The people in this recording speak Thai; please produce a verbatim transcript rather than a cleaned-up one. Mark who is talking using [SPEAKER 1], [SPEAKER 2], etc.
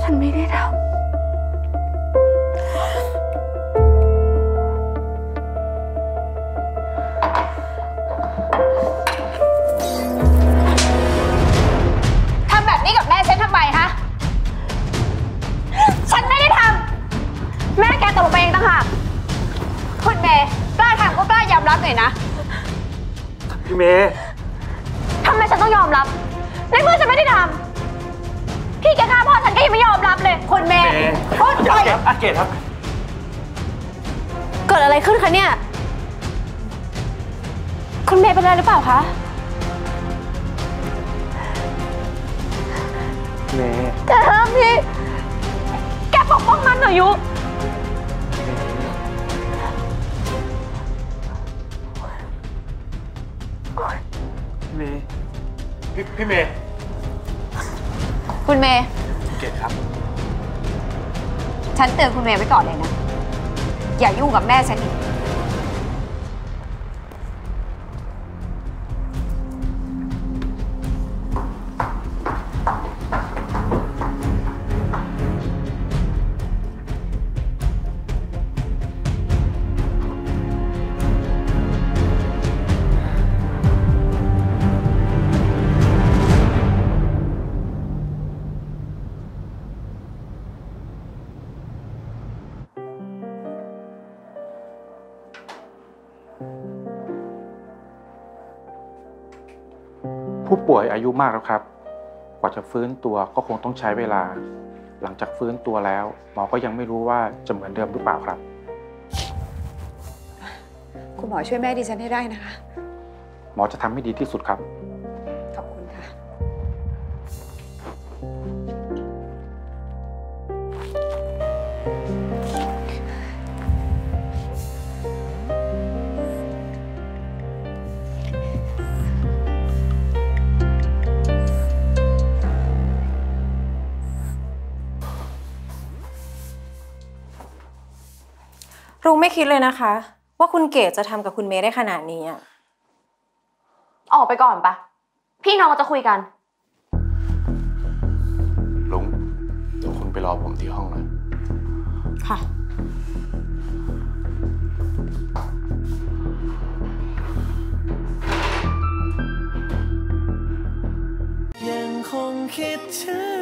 [SPEAKER 1] ฉันไม่ได้ทำทำแบบนี้กับแม่ฉันทำไมฮะฉันไม่ได้ทำแม่แกตกลงไปเองต่างหากคุณเมย์กล้าทำก็กล้ายอมรับหน่อยนะ
[SPEAKER 2] พี่เมย์
[SPEAKER 1] ทำไมฉันต้องยอมรับในเมื่อฉันไม่ได้ทำพี่แกฆ่าพ่อฉันก็ยังไม่ยอมรับเลยคุณเมย์พูดไป
[SPEAKER 2] อาเกตครับ
[SPEAKER 1] เกิดอะไรขึ้นคะเนี่ยคุณเมย์เป็นอะไรหรือเปล่าคะ
[SPEAKER 2] เมย์
[SPEAKER 1] แกทำพี่แกปกป้องมันเหรอยุ
[SPEAKER 2] เมย์พี่พี่เมย์
[SPEAKER 1] คุณเมย์
[SPEAKER 2] เกตครับ
[SPEAKER 1] ฉันเตือนคุณเมย์ไว้ก่อนเลยนะอย่ายุ่งกับแม่ฉันอีก
[SPEAKER 2] ผู้ป่วยอายุมากแล้วครับกว่าจะฟื้นตัวก็คงต้องใช้เวลาหลังจากฟื้นตัวแล้วหมอก็ยังไม่รู้ว่าจะเหมือนเดิมหรือเปล่าครับ
[SPEAKER 1] คุณหมอช่วยแม่ดิฉันให้ได้นะคะ
[SPEAKER 2] หมอจะทำให้ดีที่สุดครับ
[SPEAKER 1] ขอบคุณค่ะ
[SPEAKER 3] ลุงไม่คิดเลยนะคะว่าคุณเกศจะทำกับคุณเมย์ได้ขนาดนี้อ่ะ
[SPEAKER 1] ออกไปก่อนปะพี่น้องจะคุยกัน
[SPEAKER 2] ลุงเดี๋ยวคุณไปรอผมที่ห้องหน่อย
[SPEAKER 3] ค่ะ
[SPEAKER 4] ยังคงคิดถึง